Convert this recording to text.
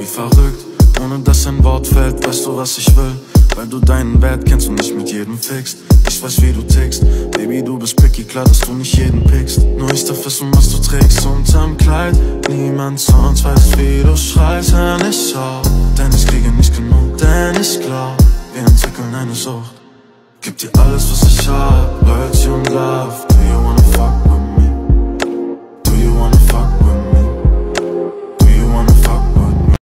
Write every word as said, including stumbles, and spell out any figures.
verrückt, ohne dass ein Wort fällt. Weißt du, was ich will? Weil du deinen Wert kennst und nicht mit jedem fixt. Ich weiß, wie du tickst, Baby, du bist picky, klar, dass du nicht jeden pickst. Nur ich darf wissen, was du trägst unterm Kleid. Niemand sonst weiß, wie du schreist, hör nicht auf. Denn ich kriege nicht genug, denn ich glaub, wir entwickeln eine Sucht. Gib dir alles, was ich hab.